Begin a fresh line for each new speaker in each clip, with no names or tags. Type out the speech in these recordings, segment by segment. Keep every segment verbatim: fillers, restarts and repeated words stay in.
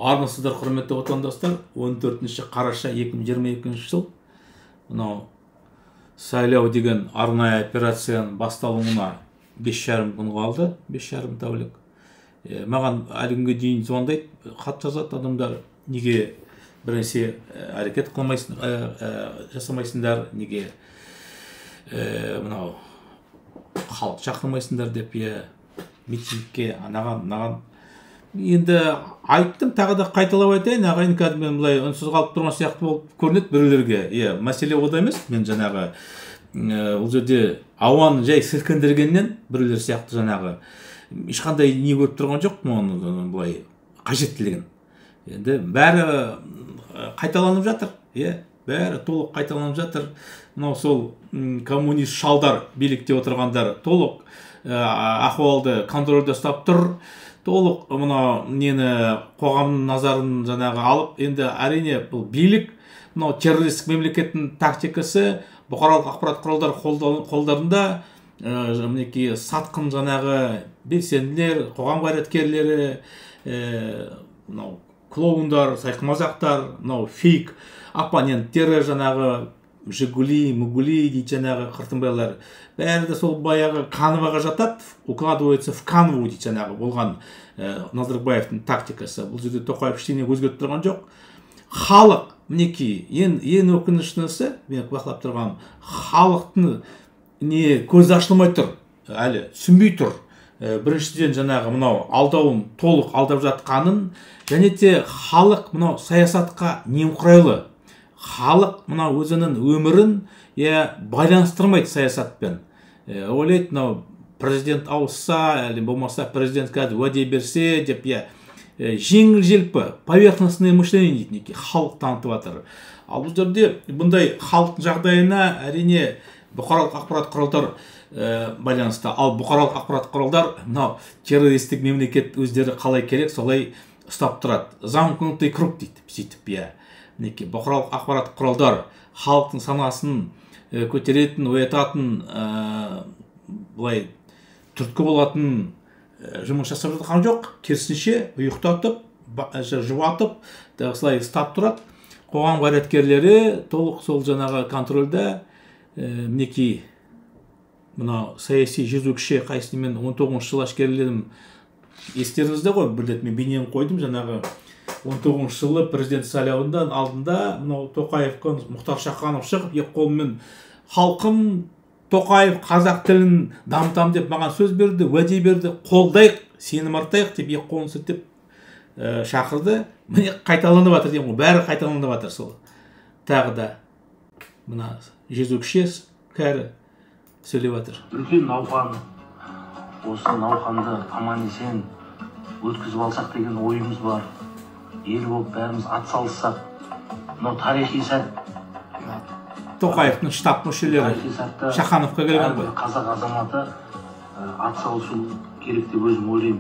Армысыздар, құрметті отандастар. он төртінші қараша екі мың жиырма екінші жыл мынау сайлау деген арнайы операцияның басталуына бес жарым күн қалды, бес жарым тәулік. Маған әлі күнге дейін звондайды, хат жазады адамдар, неге бірнәрсе әрекет қылмайсың, жасамайсыңдар, неге мынау халық шақырмайсыңдар деп, митингке анаған мынаған. Енді айттым, тағы да қайталап айтайын, ағайын, кәдімгі мен былай үнсіз қалып тұрған сияқты болып көрінеді біреулерге. Е, мәселе ода емес, мен жаңағы ол жерде ауаны жай сілкіндіргеннен біреулер сияқты жаңағы ешқандай не көріп тұрған жоқ, оның былай қажеттілігін. Енді бәрі қайталанып жатыр, е, бәрі толық қайталанып жатыр. Мынау сол коммунист шалдар, билікте отырғандар толық ахуалды контрольде ұстап тұр. Толық мынау нені қоғамның назарын жаңағы алып, енді әрине бұл билік, мынау террористік мемлекеттің тактикасы, бұқаралық ақпарат құралдар қолдарында мінекей сатқын жаңағы белсенділер, қоғам қайраткерлері, мынау клоундар, сайқымазақтар, мынау фейк оппоненттері жаңағы Жигули, Мугули дейді жаңағы қыртынбайлар. Бәрі де сол баяғы канваға жатады, укладывается в канву дейді жаңағы болған Назарбаевтың тактикасы. Бұл жерде Тоқаев ештеңе өзгертіп тұрған жоқ. Халық, мінекей, ең өкініштісі, мен бақылап тұрған, халықтың не көзі ашылмай тұр, әлі түсінбей тұр. Біріншіден жаңағы мынау алдауын толық алдап жатқанын, және де халық мынау саясатқа немқұрайлы. Халық мынау өзінің өмірін байланыстырмайды саясатпен. Ойлайды, мынау президент ауысса, әлі болмаса президент кәді уәде берсе деп, жеңіл-желпі, поверхностное мышление дейді, неке халық танытып жатыр. Ал бұл жерде бұндай халықтың жағдайына әрине бұқаралық ақпарат құралдар байланысты. Ал бұқаралық ақпарат құралдар мынау террористік мемлекет өздері қалай керек, солай ұстап тұрады. Замкнутый круг дейді, сөйтіп, иә. Неке бұқаралық ақпарат құралдар халықтың санасын көтеретін, оятатын, былай түрткі болатын жұмыс жасап жатқан жоқ. Керісінше ұйықтатып, жұбатып, осылай ұстап тұрады. Қоғам қайраткерлері толық сол жаңағы контрольда. Мінекей мына саяси жүргізуші қайсымен он тоғызыншы жыл әшкереледім. Естеріңізде ғой, бір рет мен бейнені қойдым, жаңағы он тоғызыншы жылы президент сайлауынан алдында мынау Тоқаев Мұхтар Шаханов шығып, екі қолымен халқым Тоқаев қазақ тілін дамытам деп маған сөз берді, уәде берді, қолдайық, сенім артайық деп екі қолын сілтеп шақырды. Міне қайталанып жатыр деймін ғой, бәрі қайталанып жатыр сол. Тағы да мына жезөкше кәрі сөйлеп жатыр.
Үлкен науқан, осы науқанды аман-есен өткізіп алсақ деген ойымыз бар. Ел болып бәріміз ат салыссақ, мынау тарихи сәт.
Тоқаевтың штаб мүшелері Шахановқа келген ғой.
Қазақ азаматы ат салысу керек деп өзім ойлаймын.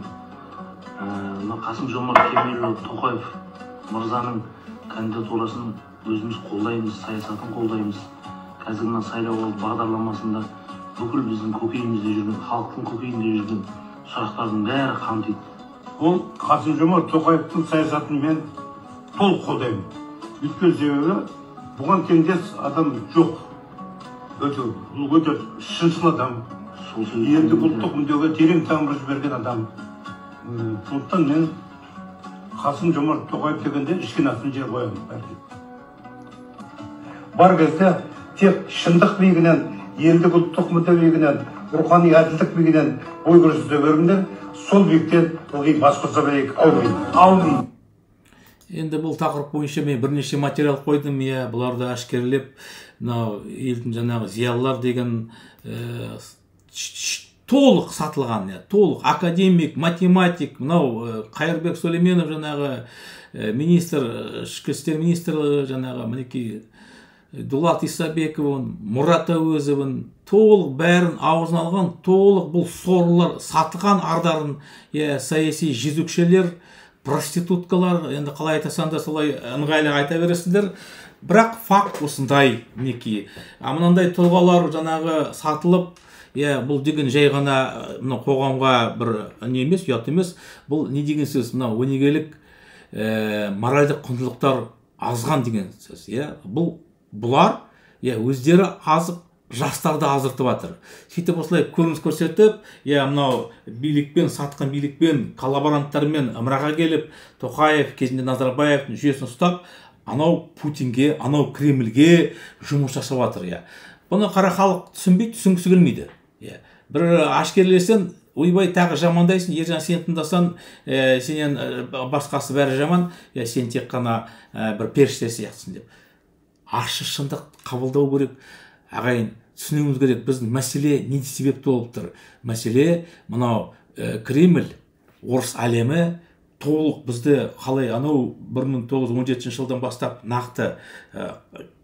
Қасым-Жомарт Кемелұлы Тоқаев мырзаның кандидатурасын өзіміз қолдаймыз, саясатын қолдаймыз. Қазіргі сайлау бағдарламасында бүкіл біздің көкейімізде жүрген, халықтың көкейінде жүрген сұрақтардың бәрі қамтиды.
Ол Қасым-Жомарт Тоқаевтың саясатын мен толық қолдаймын. Өйткені себебі бұған теңдес адам жоқ. Бұл өте шыншыл адам. Енді ұлттық мүддеге терең тамыр жіберген адам. Сондықтан мен Қасым-Жомарт Тоқаев дегенде ішкен атын жер қоямын. Бар кезде тек шындық биігінен, елдік ұлттық мүдде биігінен, рухани әділдік биігінен ой көрсете беріңдер. Сол биіктен ылғи бас қоса берейік. Аумин.
Енді бұл тақырып бойынша мен бірнеше материал қойдым, иә, бұларды әшкерелеп, мынау елдің жаңағы зиялылар деген толық сатылған, толық академик, математик, мынау Қайырбек Сүлейменов жаңағы министр, ішкі істер министрі жаңағы мінекей Дулат Исабековын, Мұрат Әуезовын, толық бәрін аузын алған, толық бұл сорлылар сатылған ардарын, саяси жезөкшелер, проституткалар, енді қалай айтасам да солай ыңғайлы айта бересіңдер. Бірақ факт осындай, мінекей. Мынандай тұлғалар жаңағы сатылып, бұл деген жай ғана қоғамға бір не емес, ұят емес. Бұл не деген сөз, мынау өнегелік ә, моральдық құндылықтар азған деген сөз. Иә, бұл бұлар иә өздері азып, жастарды азыртып жатыр. Сөйтіп осылай көрініс көрсетіп, иә мынау билікпен, сатқын билікпен, коллаборанттармен ымыраға келіп, Тоқаев кезінде Назарбаевтың жүйесін ұстап, анау Путинге, анау Кремльге жұмыс жасап жатыр. Иә. Бұны қара халық түсінбейді, түсінгісі келмейді. Иә. Бір ашкерлесең, ойбай тағы жамандайсың, ержан сен тыңдасаң, ә, сенен ә, басқасы бәрі жаман, иә сен тек қана ә, бір періште сияқтысың деп. Ащы шындық қабылдау керек. Ағайын, түсінуіміз керек, біздің мәселе не себепті болып тұр? Мәселе мынау ә, Кремль, орыс әлемі толық бізді қалай анау бір мың тоғыз жүз он жетінші жылдан бастап нақты ә,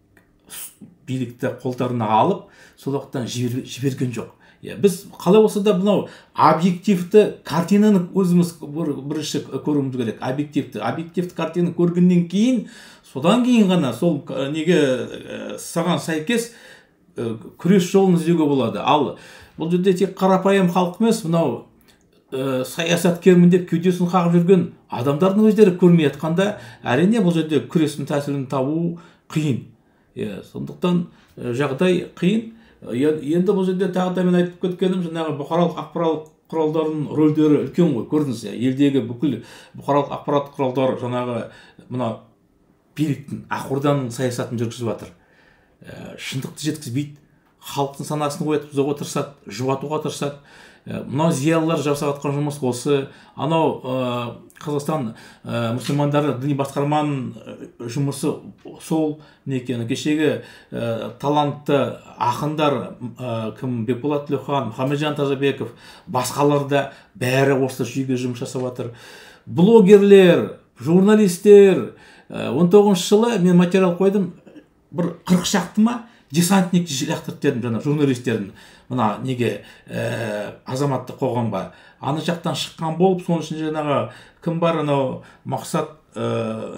билікті қолдарына алып, сол уақыттан жібер, жіберген жоқ. Иә, біз қалай болса да мынау объективті картинаны өзіміз бір, бірінші көруіміз керек. Объективті, объективті картинаны көргеннен кейін, содан кейін ғана сол неге ә, саған сәйкес күрес жолын іздеуге болады. Ал бұл жерде тек қарапайым халық емес, мынау ә, саясаткермін деп кеудесін қағып жүрген адамдардың өздері көрмей жатқанда, әрине бұл жерде күрестің тәсілін табу қиын. Иә, сондықтан ә, жағдай қиын. Енді бұл жерде тағы да мен айтып кеткенім, жаңағы бұқаралық ақпарат құралдарының рөлдері үлкен ғой, көрдіңіз. Елдегі бүкіл бұқаралық ақпарат құралдары жаңағы мына биліктің, Ақорданың саясатын жүргізіп жатыр. Шындықты жеткізбейді, халықтың санасын оятқызуға тырысады, жұбатуға тырысады. Мынау зиялылар жасап жатқан жұмыс осы. Анау Қазақстан мұсылмандары діни басқарманың жұмысы сол некені. Кешегі талантты ақындар кім Бекболат Тілеухан, Мұхамеджан Тазабеков, басқалар да бәрі осы жүйеге жұмыс жасап жатыр. Блогерлер, журналистер. он тоғызыншы жылы мен материал қойдым, бір қырық шақты ма десантник жақтырып дедім жаңа журналистердің мына неге ә, азаматтық қоғамға. Аны жақтан шыққан болып, соның ішінде жаңағы кім бар, анау Мақсат ә,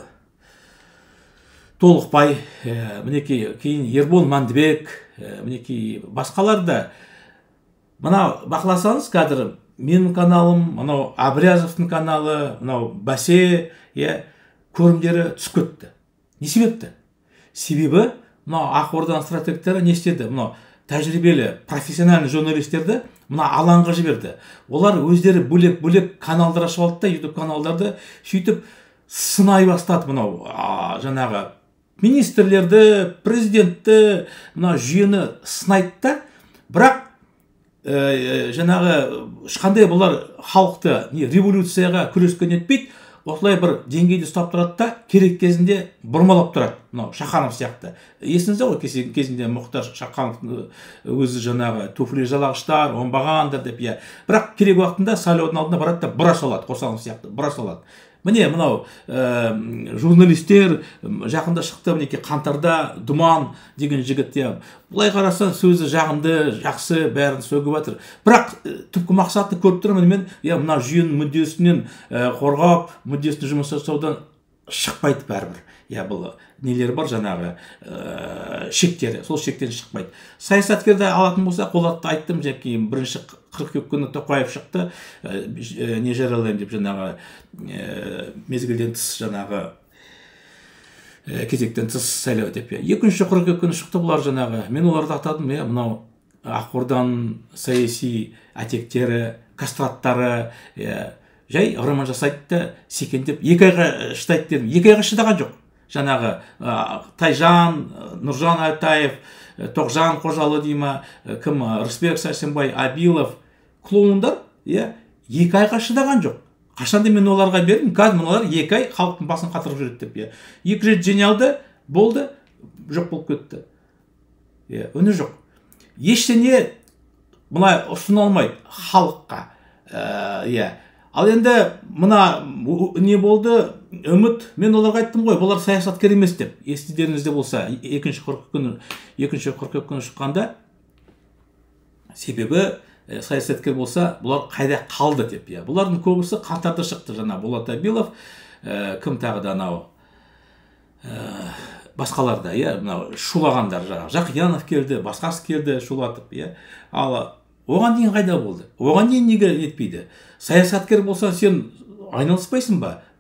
Толықбай, ә, мінекей кейін Ербол Мәндібек, ә, мінекей басқалар да. Мына бақыласаңыз қазір менің каналым, мынау Абрязовтың каналы, мынау Бәсе, иә, көрімдері түсіп кетті. Не себепті? Себебі мынау Ақорданың стратегтері не істеді? Мынау тәжірибелі, профессиональный журналистерді мына алаңға жіберді. Олар өздері бөлек-бөлек каналдар ашып алды да, YouTube каналдарды сөйтіп сынай бастады. Мынау жаңағы министрлерді, президентті, мына жүйені сынайды да, бірақ ә, жаңағы ешқандай бұлар халықты не революцияға күрескен етпейді. Осылай бір деңгейде ұстап тұрады да, керек кезінде бұрмалап тұрады. Мынау Шаханов сияқты. Есіңізде ғой, кезінде Мұхтар Шахановтың өзі жаңағы туфли жалағыштар, оңбағандар деп, иә. Бірақ керек уақытында сайлаудың алдында барады да бұра салады, Қосанов сияқты, бұра салады. Міне мынау ә, журналистер жақында шықты, мінеки қаңтарда Думан деген жігіт, иә. Бұлай қарасаң сөзі жағымды, жақсы, бәрін сөгіп жатыр. Бірақ түпкі мақсатты көріп тұрмын мен, иә, мына жүйенің мүддесінен ә, қорғап, мүддесін жұмыс жасаудан шықпайды бәрібір. Иә, бұл нелер бар жаңағы ә, шектері, сол шектен шықпайды. Саясаткерді алатын болса, қолатты айттым, жәке бірінші қыркүйек күні Тоқаев шықты, ә, не жариялаймын деп жаңағы ә, мезгілден тыс жаңағы ә, кезектен тыс сайлау деп. Екінші қыркүйек күні шықты бұлар жаңағы. Мен оларды атадым, иә, мынау Ақорданың саяси әтектері, кастраттары, ә, жай роман жасайды да, секендеп екі айға шыдайды дедім. Екі айға шыдаған жоқ. Жаңағы Тайжан, Нұржан Алтаев, Тоқжан Қожалы дейма, кім Рысбек Сәрсенбай, Абилов, клоундар, иә, екі айға шыдаған жоқ. Қашанда мен оларға бердім, қазір олар екі ай халықтың басын қатырып жүреді деп, иә. Екі рет жеңілді, болды, жоқ болып кетті. Иә, үні жоқ. Ештеңе бұлай ұсына алмайды халыққа. Иә. Ал енді мына не болды? Үміт, мен оларға айттым ғой, бұлар саясаткер емес деп. Естідеріңізде болса, екінші қыркүйек күні, екінші қыркүйек күні шыққанда, себебі саясаткер болса, бұлар қайда қалды деп. Бұлардың көбісі қаңтарда шықты, жаңа Болат Абилов, кім тағы да анау басқаларда, шулағандар, Жақиянов келді, басқасы келді шулатып. Ал оған дейін қайда болды? Оған дейін неге етпейді? Саясаткер болса, сен айналыспайсың ба?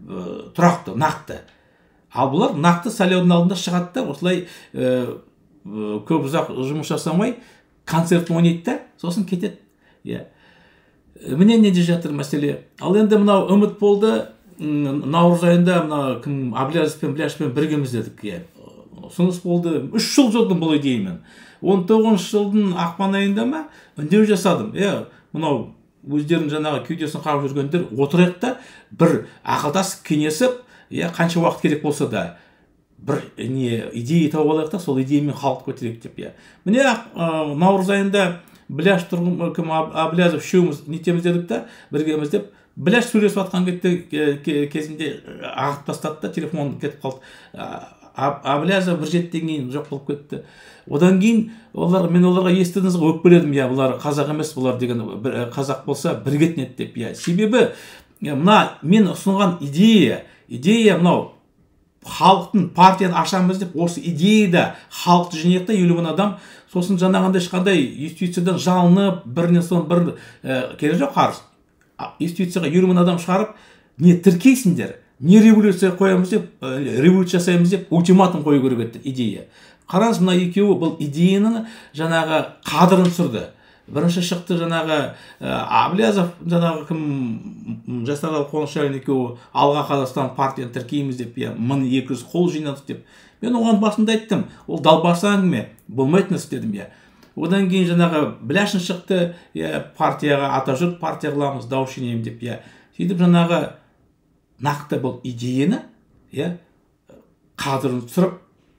тұрақты, нақты. Ал бұлар нақты сайлаудың алдында шығады да, осылай көп ұзақ жұмыс жасамай концерт ойнайды да, сосын кетеді. Міне неде жатыр мәселе. Ал енді мынау үміт болды, наурыз айында мына кім Аблязов пен Біляшпен біргеміз дедік. Ұсыныс болды, үш жыл жүрдім бұл идеямен. он тоғызыншы жылдың ақпан айында ма үндеу жасадым. Мынау өздерінің жаңағы кеудесін қағып жүргендер отырайық та бір ақылдасып кеңесіп, қанша уақыт керек болса да бір не идея тауып алайық та сол идеямен халық көтерейік деп. Міне наурыз айында Біляш тұрғын кім Аблязов үшеуміз нетеміз дедік та, біргеміз деп, Біляш сөйлесіп жатқан кезінде ағып тастады да, телефон кетіп қалды. Аблязов бір жеттен кейін жоқ болып кетті. Одан кейін олар, мен оларға естідіңіз ғой, өкпеледім, я бұлар қазақ емес, бұлар деген қазақ болса біргетін еді деп. Я себебі мына мен ұсынған идея, идея мынау халықтың партияны ашамыз деп, осы идеяда халықты жинайық та елу мың адам, сосын жаңағындай ешқандай институциядан жалынып, бірінен соң бір керек жоқ қарыз. Институцияға елу мың адам шығарып, не тіркейсіңдер, не революция қоямыз деп, революция жасаймыз деп, ультиматум қою керек еді идея. Қараңыз, мына екеуі бұл идеяны жаңағы қадырын түсірді. Бірінші шықты жаңағы Аблязов, жаңағы кім Жасарал Қонышайын екеуі Алға Қазақстан партияны тіркейміз деп, мың екі жүз қол жинадық деп. Мен оған басында айттым, ол далбаса әңгіме, болмайтын іс дедім. Одан кейін жаңағы Біляшын шықты, партияға Атажұрт партия қыламыз, дауыс жинаймын деп. Сөйтіп жаңағы нақты бұл идеяны қадырын түсіріп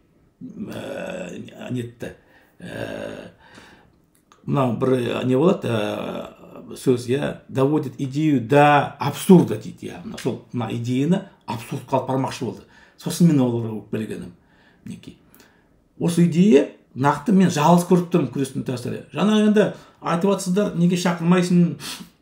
нетті. Мынау бір не болады сөз, доводит идею до абсурда дейді. Сол идеяны абсурд қалып бармақшы болды. Сосын мен оларға өкпелегенім. Осы идея нақты мен жалғыз көріп тұрмын күрестің тәсілі. Жаңа енді айтып жатсыздар, неге шақырмайсың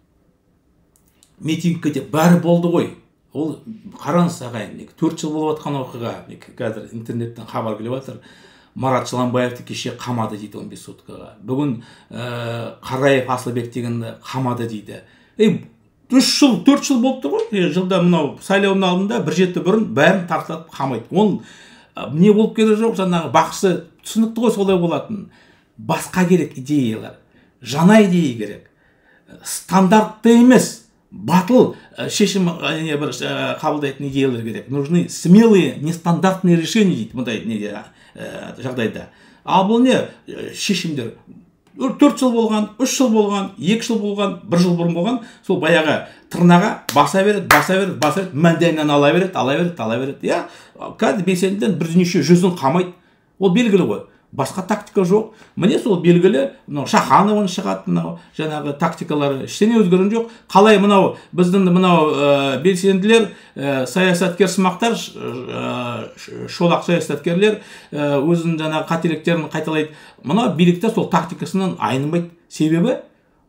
митингке деп, бәрі болды ғой. Ол қараңыз ағайын, төрт жыл болып жатқан оқиға, қазір интернеттен хабар келіп жатыр. Марат Жыланбаевты кеше қамады дейді он бес суткаға. Бүгін Қараев Асылбек дегенді қамады дейді. үш жыл, төрт жыл болып тұр ғой. Жылда мынау сайлаудың алдында бір жеті бұрын бәрін тартылатып қамайды. Ол не болып келе жоқ, жаңағы бақсы түсінікті ғой, солай болатын. Басқа керек идеялар, жаңа идея керек. Стандартты емес, батыл шешім бір қабылдайтын идеялар керек. Нужны смелые, нестандартные решения дейді мұндай неде жағдайда. Ал бұл не шешімдер? төрт жыл болған, үш жыл болған, екі жыл болған, бір жыл бұрын болған, сол баяғы тырнаға баса береді, баса береді, баса береді, мәндайынан ала береді, ала береді, ала береді. Қазір белсендіден бірнеше жүзін қамайды. Ол белгілі ғой. Басқа тактика жоқ. Міне сол белгілі, мынау Шахановын шығады, мынау жаңағы тактикалары ештеңе өзгерген жоқ. Қалай мынау біздің мынау белсенділер, саясаткер сымақтар, шолақ саясаткерлер өзінің жаңағы қателіктерін қайталайды. Мынау билікте сол тактикасынан айнымайды. Себебі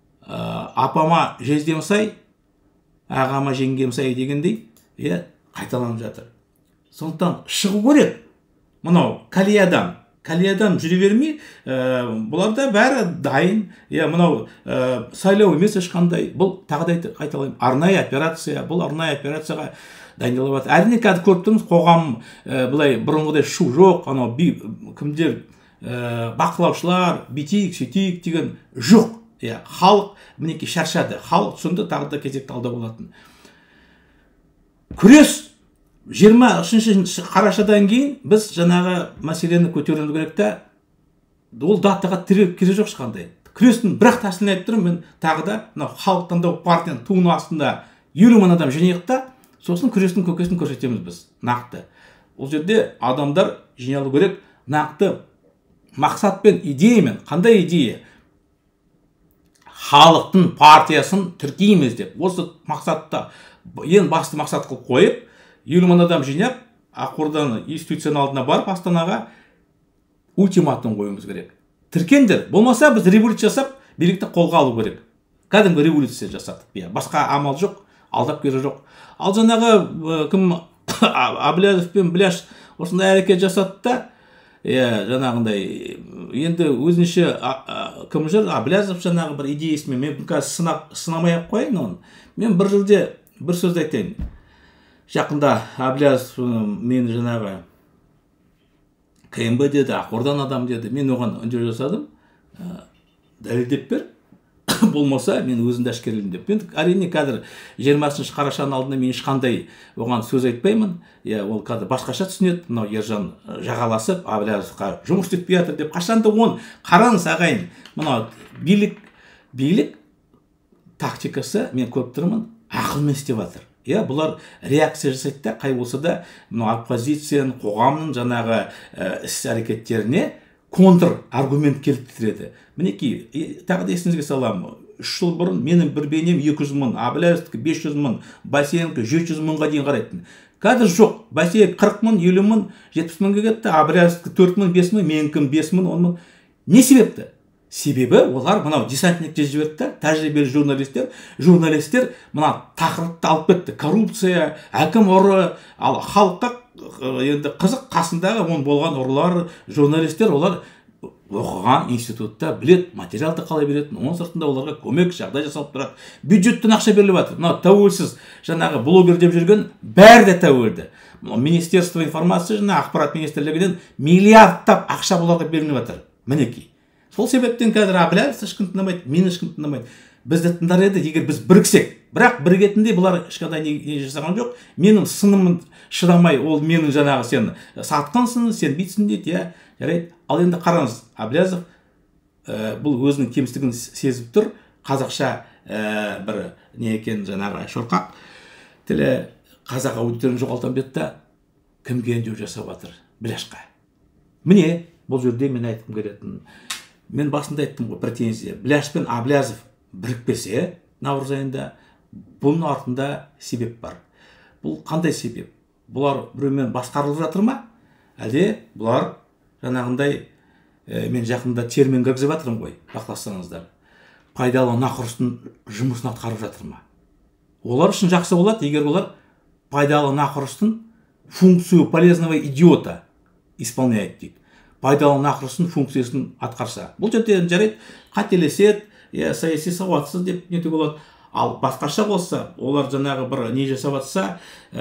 апама жездем сай, ағама жеңгем сай дегендей қайталанып жатыр. Сондықтан шығу керек. Мынау калиядан Калиядан жүре бермей, бұларда бәрі дайын. Мынау сайлау емес ешқандай. Бұл тағы да қайталаймын, арнайы операция. Бұл арнайы операцияға дайындалып жатыр. Әрине қазір көріп тұрмыз, қоғам былай бұрынғыдай шу жоқ. Анау кімдер бақылаушылар, бүйтейік, сөйтейік деген жоқ. Халық мінекей шаршады. Халық түсінді, тағы да кезекті алда болатын. Күрес жиырма үшінші қарашадан кейін біз жаңағы мәселені көтеруіміз керек та, ол датаға керек жоқ ешқандай. Күрестің бірақ тәсілін айтып тұрмын, мен тағы да халық таңдау партияның туының астында елу мың адам жинайық та, сосын күрестің көкесін көрсетеміз біз нақты. Ол жерде адамдар жиналу керек, нақты мақсатпен, идеямен. Қандай идея? Халықтың партиясын тіркейміз деп. Осы мақсатта ең басты мақсат қылып қойып, елу мың адам жинап, Ақорданың институцияның алдына барып, Астанаға ультиматум қоюымыз керек. Тіркендер, болмаса біз революция жасап, билікті қолға алу керек. Кәдімгі революция жасадық. Басқа амал жоқ, алдап келе жоқ. Ал жаңағы кім Аблязов пен Біляш осындай әрекет жасады да, жаңағындай енді өзінше кім жүр, Аблязов жаңағы бір идеясымен, мен қазір сынамай ақ қояйын оны. Мен бір жерде бір сөз айтайын. жақында Әблязов мен жаңағы КМБ деді, Ақордан адам деді. Мен оған үндеу жасадым. Дәлелдеп бер. Болмаса мен өзімді әшкерелеймін деп. Мен әрине қазір жиырмасыншы қарашаның алдында мен ешқандай оған сөз айтпаймын. Я ол қазір басқаша түсінеді. Мынау Ержан жағаласып Әблязовқа жұмыс істетпей жатыр деп. Қашанда оны қараңыз ағайын. Мынау билік билік тактикасы мен көріп тұрмын, ақылмен істеп жатыр. Я бұлар реакция жасайды да, қай болса да мынау оппозицияның, қоғамның жаңағы іс әрекеттеріне контр аргумент келтіреді. Мінекей, тағы да есіңізге саламын. үш жыл бұрын менің бір бейнем екі жүз мың, Әблязовтікі бес жүз мың, Басеновтікі жеті жүз мыңға дейін қарайтын. Қазір жоқ. Басеев қырық мың, елу мың, жетпіс мыңға кетті, Әблязовтікі төрт мың, бес мың, менікі бес мың, он мың. Не себепті? Себебі олар мынау десантникте жіберді, тәжірибелі журналистер, журналистер мына тақырыпты алып кетті. Коррупция, әкім ұры, ал халыққа енді қызық қасындағы он болған ұрылар, журналистер, олар оқыған институтта білет, материалды қалай беретін, оның сыртында оларға көмек, жағдай жасалып тұрады. Бюджеттен ақша беріліп жатыр. Мынау тәуелсіз жаңағы блогер деп жүрген бәрі де тәуелді. Министерство информация және ақпарат министрлігінен миллиардтап ақша бұларға беріліп жатыр. Мінекей. Сол себептен қазір Әблязов ешкім тыңдамайды, мен ешкім тыңдамайды. Бізді тыңдар еді, егер біз біріксек. Бірақ бірігетінде бұлар ешқандай не жасаған жоқ. Менің сынымын шыдамай, ол менің жаңағы сен сатқансың, сен бүйтсің дейді, иә, жарайды. Ал енді қараңыз, Әблязов бұл өзінің кемістігін сезіп тұр. Қазақша бір не екен жаңағы шорқақ тілі қазақ аудиторияны жоғалтам деді да, кімге үндеу жасап жатыр? Бляшқа. Міне, бұл жерде мен айтқым келетін. Мен басында айттым ғой, претензия. Бляш пен Әблязов бірікпесе, наурыз айында, бұның артында себеп бар. Бұл қандай себеп? Бұлар біреумен басқарылып жатыр ма? Әлде бұлар жаңағындай, мен жақында термин кіргізіп жатырмын ғой, бақыласаңыздар. Пайдалы нақұрыстың жұмысын атқарып жатыр ма? Олар үшін жақсы болады, егер олар пайдалы нақұрыстың функцию полезного идиота исполняет дейді. Пайдалы нақұрыстың функциясын атқарса. Бұл жерде жарайды, қателеседі, саяси сауатсыз деп нете болады. Ал басқаша болса, олар жаңағы бір не жасап жатса,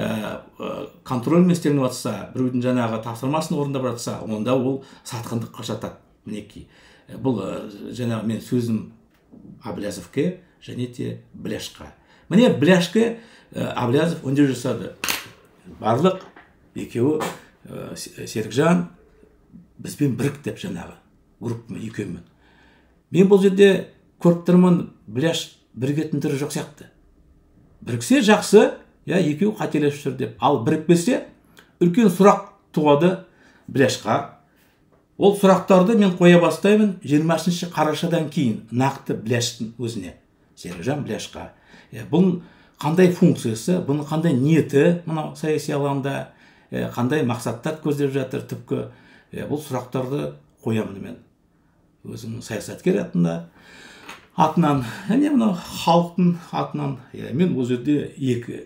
контрольмен істелініп жатса, біреудің жаңағы тапсырмасын орындап жатса, онда ол сатқындыққа жатады. Мінекей. Бұл жаңағы мен сөзім Әблязовке және де Бляшқа. Міне Бляшқа Әблязов үндеу жасады. Барлық екеуі Серікжан бізбен бірік деп жаңағы группамен екеумен. Мен бұл жерде көріп тұрмын, Бляш бірігетін түрі жоқ сияқты. Біріксе жақсы, я екеуі қателесіп жүр деп. Ал бірікпесе үлкен сұрақ туады Бляшқа. Ол сұрақтарды мен қоя бастаймын жиырмасыншы қарашадан кейін нақты Бляштың өзіне. Серікжан Бляшқа. Бұл қандай функциясы, бұның қандай ниеті, мынау саяси алаңда қандай мақсаттар көздеп жатыр түпкі. Бұл сұрақтарды қоямын мен. Өзімнің саясаткер атында, атынан, әне мынау халықтың атынан, мен бұл жерде екі,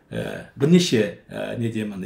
бірнеше не деймін,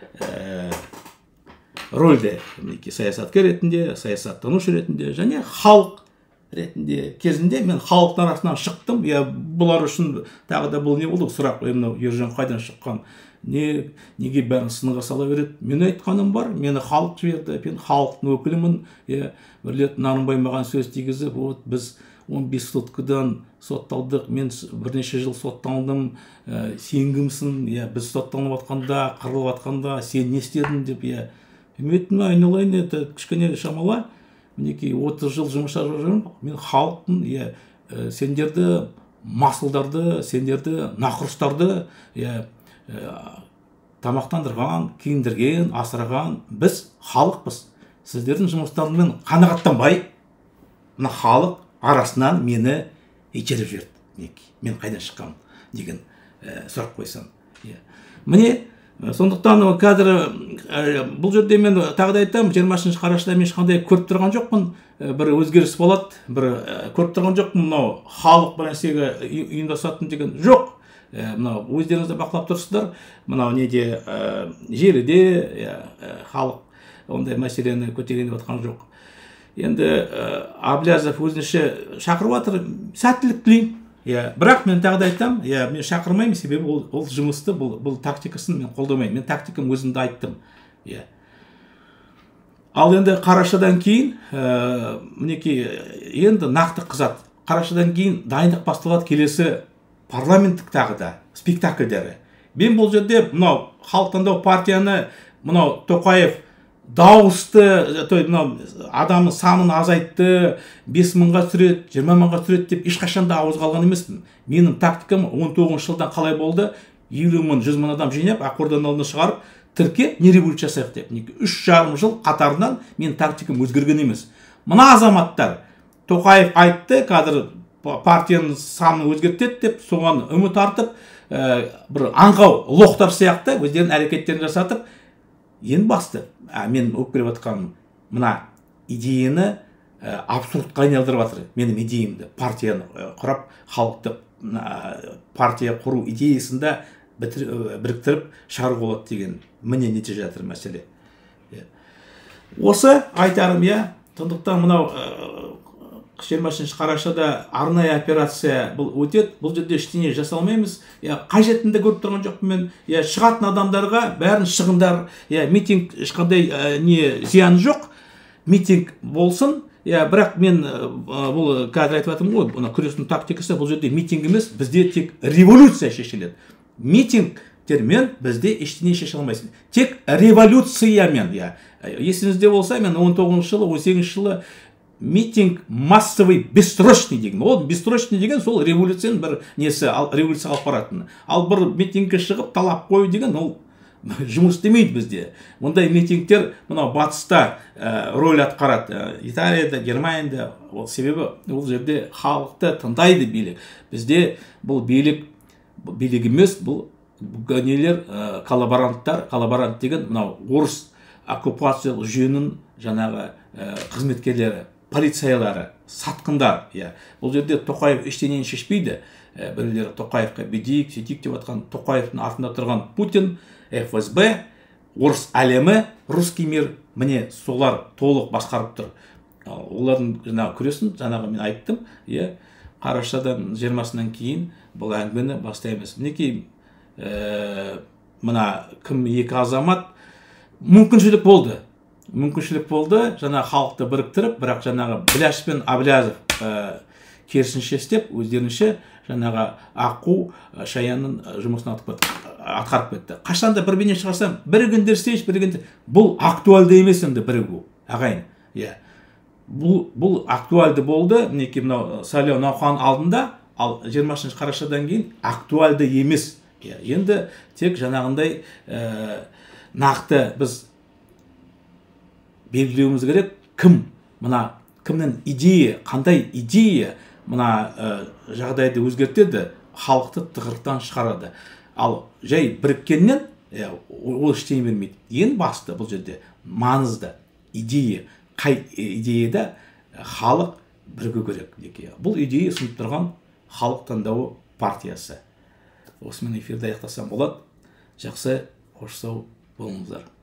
рөлде, саясаткер ретінде, саясаттанушы ретінде, және халық ретінде кезінде мен халықтың арасынан шықтым. Бұлар үшін тағы да бұл не болды? Сұрақ, Ержан қайдан шыққан? Неге бәрін сынға сала береді? Мен айтқаным бар, мені халық жіберді, мен халықтың өкілімін. Бірлет Нарынбай маған сөз тигізіп, біз он бес соткадан сотталдық, мен бірнеше жыл сотталдым, сен кімсің? Біз сотталып жатқанда, қырылып жатқанда, сен не істедің деп, үмітім айналайын, кішкене шамала, мінекей отыз жыл жұмыс жасап жүрмін, мен халықтың, сендерді, масылдарды, сендерді, нақұрыстарды, тамақтандырған, киіндірген, асыраған біз халықпыз. Сіздердің жұмыстарымен қанағаттанбай, мына халық арасынан мені итеріп жіберді. Мен қайдан шыққам деген сұрақ қойсам. Міне, сондықтан қазір бұл жерде мен тағы да айтамын, жиырмасыншы қарашада мен ешқандай көріп тұрған жоқпын. Бір өзгеріс болады, бір көріп тұрған жоқпын, мынау халық бір нәрсеге ұйымдасатын деген жоқ. Мынау өздеріңізді бақылап тұрсыздар, мынау неде желіде халық ондай мәселені көтерген деп жатқан жоқ. Енді Әблязов өзінше шақырып жатыр, сәттілік тілеймін. иә, бірақ мен тағы да айтам, иә, мен шақырмаймын, себебі ол, ол жұмысты, бұл, бұл тактикасын мен қолдамаймын. Мен тактикам өзімді айттым. Иә. Ал енді қарашадан кейін, ә, мінекей, енді нақты қызат. Қарашадан кейін дайындық басталады келесі парламенттік тағы да спектакльдері. Мен бұл жерде мынау халық таңдау партияны, мынау Тоқаев дауысты, той мынау адамның санын азайтты, бес мыңға түсіреді, жиырма мыңға түсіреді деп ешқашан да ауызға алған емеспін. Менің тактикам он тоғызыншы жылдан қалай болды? елу мың, жүз мың адам жинап, ақорданың алдына шығарып, тірке не революция жасайық деп. Үш жарым жыл қатарынан менің тактикам өзгерген емес. Мына азаматтар Тоқаев айтты, қазір партияның санын өзгертеді деп, соған үміт артып, ә, бір аңғау лоқтар сияқты өздерінің әрекеттерін жасатып, ең басты, ә, мен өкпелеп жатқаным, мына идеяны ә, абсурдқа айналдырып жатыр. Менің идеямды, партияны ә, құрап, халықты ә, партия құру идеясында бітір, біріктіріп шығару болады деген міне нете жатыр мәселе. Осы айтарым, иә, сондықтан мынау жиырмасыншы қарашада арнайы операция бұл өтеді. Бұл жерде ештеңе жасалмаймыз. Я қажетінде көріп тұрған жоқпын мен. Я шығатын адамдарға бәрін шығындар, я митинг ешқандай не зияны жоқ. Митинг болсын. Я бірақ мен бұл қазір айтып жатырмын ғой, бұны күрестің тактикасы, бұл жерде митинг емес, бізде тек революция шешіледі. Митингтермен бізде ештеңе шеше алмайсың. Тек революциямен, я. Есіңізде болса, мен он тоғызыншы жылы, он сегізінші жылы митинг массовый бессрочный деген. Ол бессрочный деген сол революцияның бір несі, революция алып баратын. Ал бір митингке шығып талап қою деген ол жұмыс істемейді бізде. Мұндай митингтер мынау батыста ә, роль атқарады. Италияда, Германияда, ол себебі ол жерде халықты тыңдайды билік. Бізде бұл билік билік емес, бұл нелер ә, коллаборанттар, коллаборант деген мынау орыс оккупациялық жүйенің жаңағы ә, қызметкерлері, полициялары, сатқындар. Я. Бұл жерде Тоқаев ештеңені шешпейді. Ә, біреулері Тоқаевқа бедейік, сөйтейік деп жатқан Тоқаевтың артында тұрған Путин, эф эс бэ, орыс әлемі, русский мир, міне солар толық басқарып тұр. Олардың жаңағы күресін, жаңағы мен айттым, я, қарашадан жиырмасынан кейін бұл әңгімені бастаймыз. Мінекей ә, мына кім екі азамат мүмкіншілік болды. Мүмкіншілік болды, жаңа халықты біріктіріп, бірақ жаңағы Біляш пен Әблязов ә, керісінше істеп, өздерінше жаңағы Аққу Шаянның жұмысын атқарып кетті. Қашанда бір бейне шығарсам, бірігіңдер істейш, бірігіңдер. Бұл актуалды емес енді бірігу, ағайын. Yeah. Бұл, бұл актуалды болды, мінекей мынау сайлау науқан алдында, ал жиырмасыншы қарашадан кейін актуалды емес. Yeah. Енді тек жаңағындай ә, нақты біз белгілеуіміз керек, кім, мына кімнің идея, қандай идея мына ә, жағдайды өзгертеді, халықты тығырықтан шығарады. Ал жай біріккеннен ә, ол ештеңе бермейді. Ең басты бұл жерде маңызды идея, қай идеяда халық бірігу керек. Бұл идея ұсынып тұрған халық таңдауы партиясы. Осымен эфирді аяқтасам болады. Жақсы, қош сау болыңыздар.